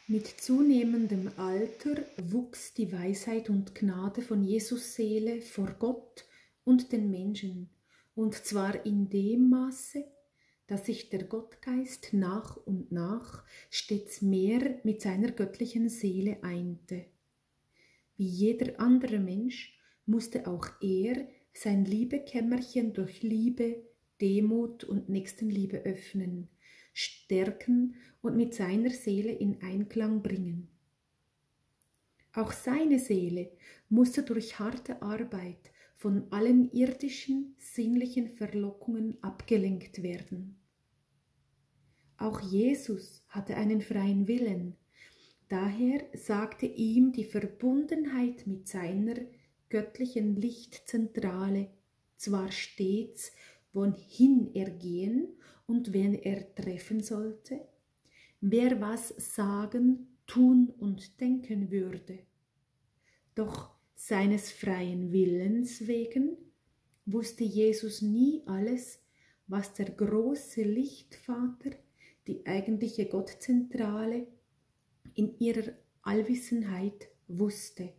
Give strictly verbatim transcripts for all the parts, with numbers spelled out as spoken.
Mit zunehmendem Alter wuchs die Weisheit und Gnade von Jesus Seele vor Gott und den Menschen, und zwar in dem Maße, dass sich der Gottgeist nach und nach stets mehr mit seiner göttlichen Seele einte. Wie jeder andere Mensch musste auch er sein Liebekämmerchen durch Liebe, Demut und Nächstenliebe öffnen, stärken und mit seiner Seele in Einklang bringen. Auch seine Seele musste durch harte Arbeit von allen irdischen, sinnlichen Verlockungen abgelenkt werden. Auch Jesus hatte einen freien Willen, daher sagte ihm die Verbundenheit mit seiner göttlichen Lichtzentrale zwar stets, wohin er gehen und wen er treffen sollte, wer was sagen, tun und denken würde. Doch seines freien Willens wegen wusste Jesus nie alles, was der große Lichtvater, die eigentliche Gottzentrale, in ihrer Allwissenheit wusste.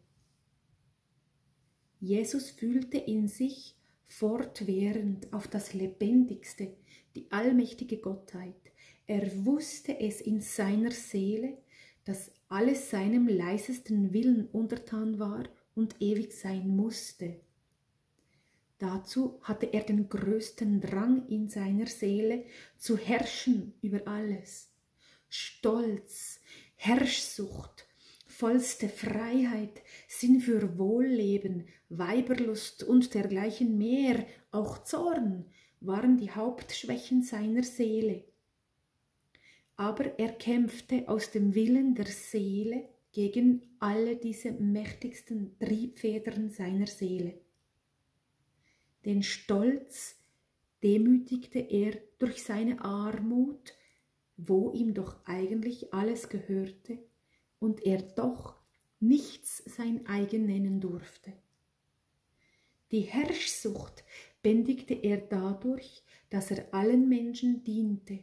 Jesus fühlte in sich fortwährend auf das Lebendigste, die allmächtige Gottheit. Er wusste es in seiner Seele, dass alles seinem leisesten Willen untertan war und ewig sein musste. Dazu hatte er den größten Drang in seiner Seele, zu herrschen über alles. Stolz, Herrschsucht, vollste Freiheit, Sinn für Wohlleben, Weiberlust und dergleichen mehr, auch Zorn, waren die Hauptschwächen seiner Seele. Aber er kämpfte aus dem Willen der Seele gegen alle diese mächtigsten Triebfedern seiner Seele. Den Stolz demütigte er durch seine Armut, wo ihm doch eigentlich alles gehörte und er doch nichts sein eigen nennen durfte. Die Herrschsucht bändigte er dadurch, dass er allen Menschen diente.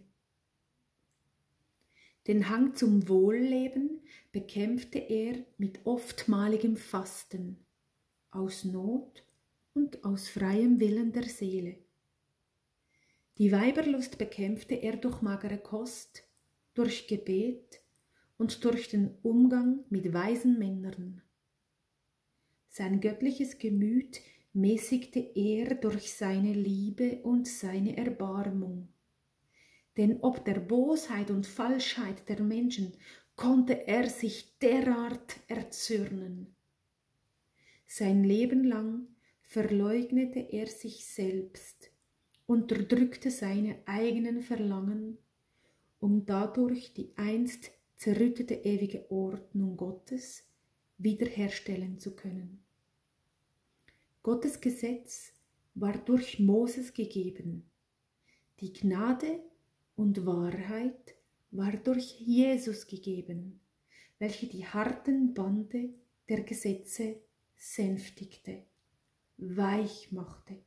Den Hang zum Wohlleben bekämpfte er mit oftmaligem Fasten, aus Not und aus freiem Willen der Seele. Die Weiberlust bekämpfte er durch magere Kost, durch Gebet und durch den Umgang mit weisen Männern. Sein göttliches Gemüt mäßigte er durch seine Liebe und seine Erbarmung. Denn ob der Bosheit und Falschheit der Menschen konnte er sich derart erzürnen. Sein Leben lang verleugnete er sich selbst, unterdrückte seine eigenen Verlangen, um dadurch die einst zerrüttete ewige Ordnung Gottes wiederherstellen zu können. Gottes Gesetz war durch Moses gegeben. Die Gnade und Wahrheit war durch Jesus gegeben, welche die harten Bande der Gesetze sänftigte, weich machte.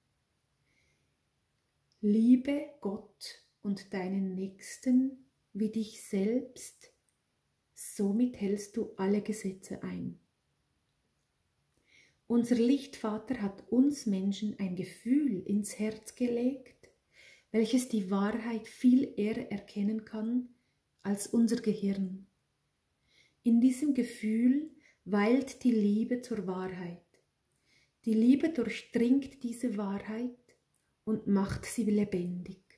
Liebe Gott und deinen Nächsten wie dich selbst, somit hältst du alle Gesetze ein. Unser Lichtvater hat uns Menschen ein Gefühl ins Herz gelegt, welches die Wahrheit viel eher erkennen kann als unser Gehirn. In diesem Gefühl weilt die Liebe zur Wahrheit. Die Liebe durchdringt diese Wahrheit und macht sie lebendig.